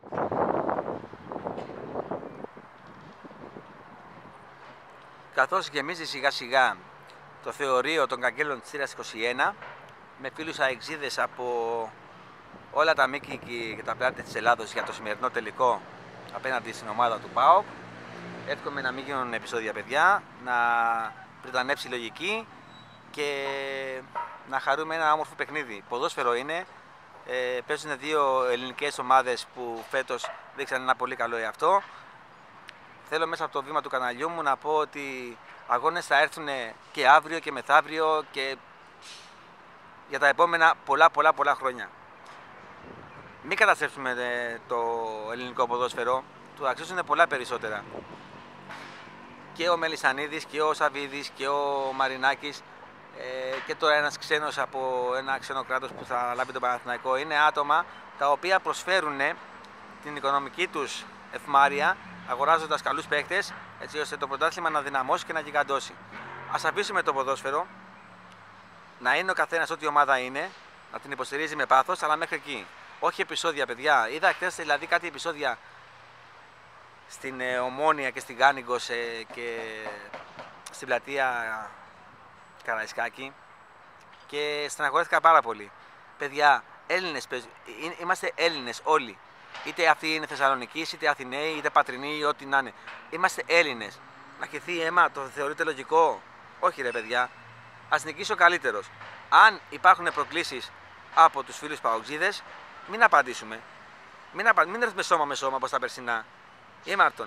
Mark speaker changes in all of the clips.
Speaker 1: Καθώς γεμίζει σιγά σιγά το θεωρείο των καγγέλων της θύρας 21 με φίλους αεξίδες από όλα τα μήκη και τα πλάτη της Ελλάδος για το σημερινό τελικό απέναντι στην ομάδα του ΠΑΟΚ, εύχομαι να μην γίνουν επεισόδια, παιδιά, να πριτανεύσει η λογική και να χαρούμε ένα όμορφο παιχνίδι. Ποδόσφαιρο είναι, παίζουν δύο ελληνικές ομάδες που φέτος δείξαν ένα πολύ καλό εαυτό. Θέλω μέσα από το βήμα του καναλιού μου να πω ότι αγώνες θα έρθουν και αύριο και μεθαύριο και για τα επόμενα πολλά χρόνια. Μην καταστρέψουμε το ελληνικό ποδόσφαιρο, του αξίζουν πολλά περισσότερα. Και ο Μελισσανίδης και ο Σαββίδης και ο Μαρινάκης και τώρα ένας ξένος από ένα ξένο κράτος που θα λάβει τον Παναθηναϊκό είναι άτομα τα οποία προσφέρουν την οικονομική τους ευμάρεια αγοράζοντας καλούς παίκτες, έτσι ώστε το πρωτάθλημα να δυναμώσει και να γιγαντώσει. Ας αφήσουμε το ποδόσφαιρο να είναι ο καθένας ό,τι ομάδα είναι, να την υποστηρίζει με πάθος, αλλά μέχρι εκεί. Όχι επεισόδια, παιδιά. Είδα χθες δηλαδή κάτι επεισόδια στην Ομόνια και στην Κάνιγκος και στην πλατεία Καραϊσκάκη και στεναχωρέθηκα πάρα πολύ. Παιδιά, Έλληνες παίζουν. Είμαστε Έλληνες όλοι. Είτε αυτοί είναι Θεσσαλονικείς, είτε Αθηναίοι, είτε Πατρινοί, ό,τι να είναι. Είμαστε Έλληνες. Να χεθεί αίμα, το θεωρείτε λογικό? Όχι, ρε παιδιά. Ας νικήσει ο καλύτερος. Αν υπάρχουν προκλήσεις από τους φίλους παοξίδες, μην απαντήσουμε. Μην έρθουμε σώμα με σώμα όπως τα περσινά. Ήμαρτον.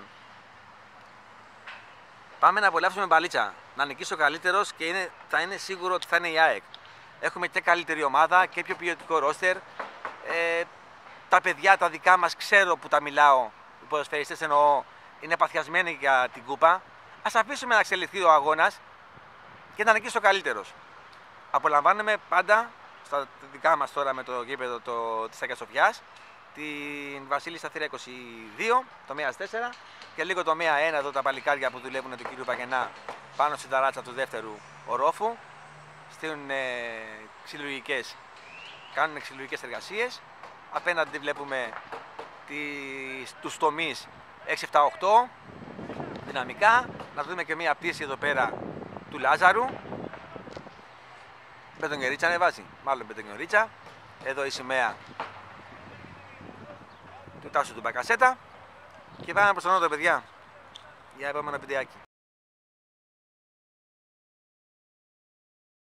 Speaker 1: Πάμε να απολαύσουμε μπαλίτσα. Να νικήσει ο καλύτερος και θα είναι σίγουρο ότι θα είναι η ΑΕΚ. Έχουμε και καλύτερη ομάδα και πιο ποιοτικό ρόστερ. Τα παιδιά τα δικά μας, ξέρω που τα μιλάω, οι ποδοσφαιριστές εννοώ, είναι παθιασμένοι για την κούπα. Ας αφήσουμε να εξελιχθεί ο αγώνας και να νικήσει ο καλύτερος. Απολαμβάνουμε πάντα, στα δικά μας τώρα με το γήπεδο της Αγίας Σοφιάς, την Βασίλισσα Θήρα 22, το ΜΕΑΣ 4 και λίγο το ΜΕΑ 1 εδώ τα παλικάρια που δουλεύουν του κύριου Παγενά πάνω στην ταράτσα του δεύτερου ορόφου. Κάνουν ξυλουργικές εργασίες. Απέναντι βλέπουμε τους τομείς 6, 7, 8 δυναμικά. Να δούμε και μία πτήση εδώ πέρα του Λάζαρου. Μπετονιερίτσα ανεβάζει, μάλλον μπετονιερίτσα. Εδώ η σημαία του Τάσου του Μπακασέτα. Και πάμε προς τον νότο, παιδιά, για επόμενο βιντεάκι.